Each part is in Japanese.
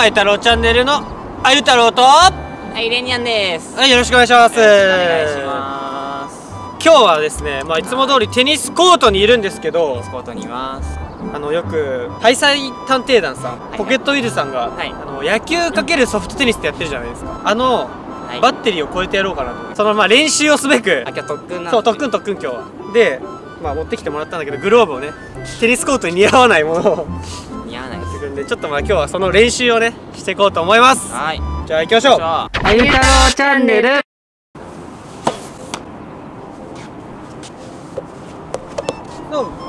あゆ太郎チャンネルのあゆ太郎と、 はい、レニャンです。 はい、よろしくお願いします。 よろしくお願いします。 今日はですね、いつも通りテニスコートにいるんですけど、 テニスコートにいます。 よく天才探偵団さん、 いポケットウィルさんが、野球×ソフトテニスってやってるじゃないですか。バッテリーを超えてやろうかなと。その練習をすべく、 今日特訓なんで。 そう、特訓今日は。で、持ってきてもらったんだけど、グローブをね、テニスコートに似合わないものを似合わないです。 ちょっと今日はその練習をね、していこうと思います。 はい。 じゃあ行きましょう。あゆ太郎チャンネル。どうも。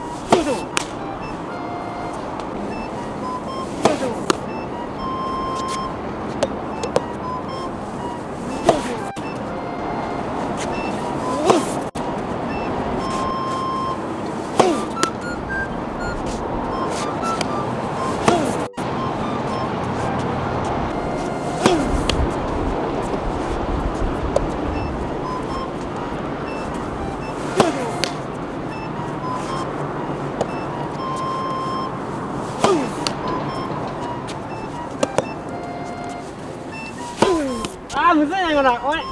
むずいな今の。おい。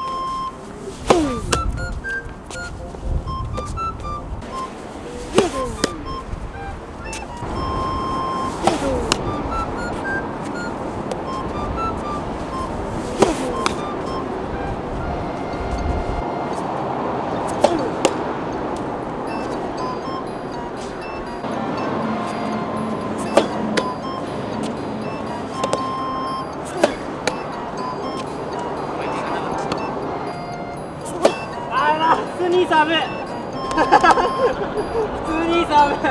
普通にいいサーブ。普通にいいサーブ。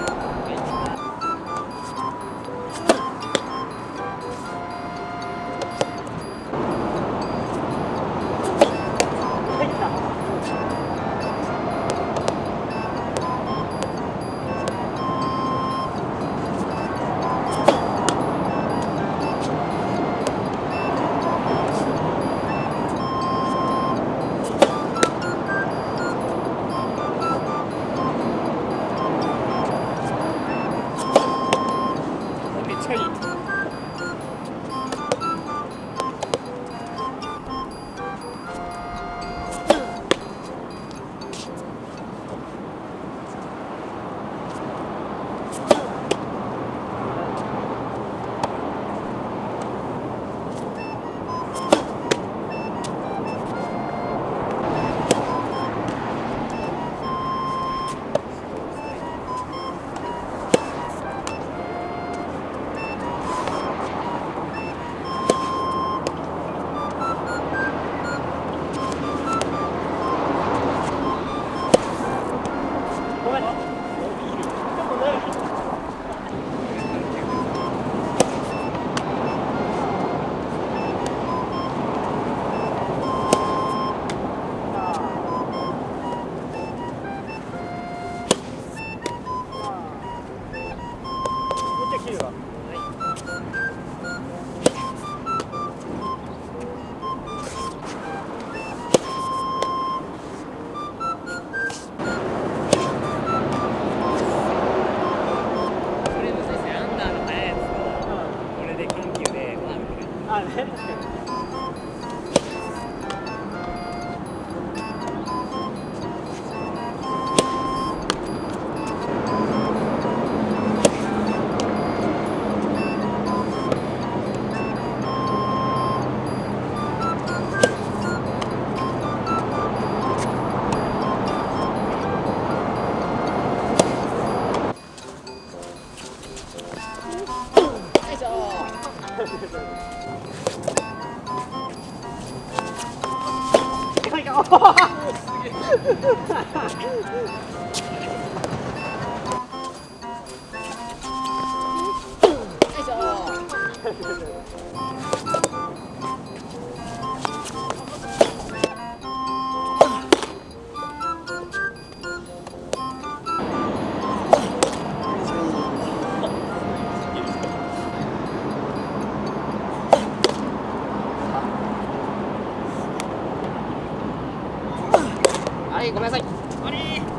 はい、ごめんなさい。 終わり。よ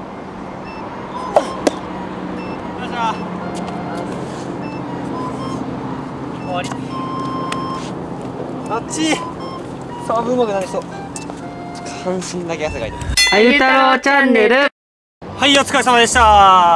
いしょ。 あっちサーブうまくなりそう。 半身だけ汗かいてる。 あゆ太郎チャンネル。はい、お疲れ様でした。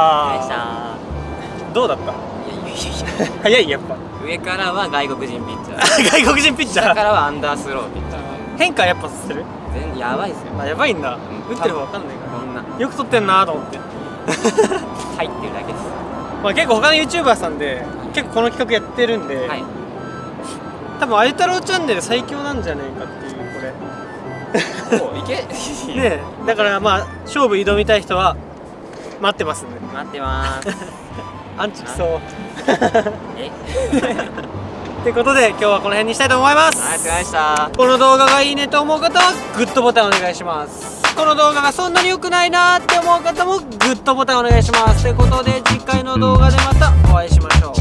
どうだった？早いやっぱ。 上からは外国人ピッチャー。 外国人ピッチャー。 下からはアンダースローピッチャー。 変化やっぱする？ 全然やばいっすよ。 あ、やばいんだ。打ってる方わかんないから。 こんな。 よく撮ってんなと思って。 入ってるだけです。 まあ結構他の YouTuber さんで結構この企画やってるんで、 はい。 多分あゆ太郎チャンネル最強なんじゃないかっていうこれ。 もういけ。 ね、だからまあ勝負挑みたい人は待ってますんで。 待ってまーす。 アンチきそう。 え？ ってことで今日はこの辺にしたいと思います。 ありがとうございました。 この動画がいいねと思う方はグッドボタンお願いします。この動画がそんなに良くないなーって思う方もグッドボタンお願いします。ということで次回の動画でまたお会いしましょう。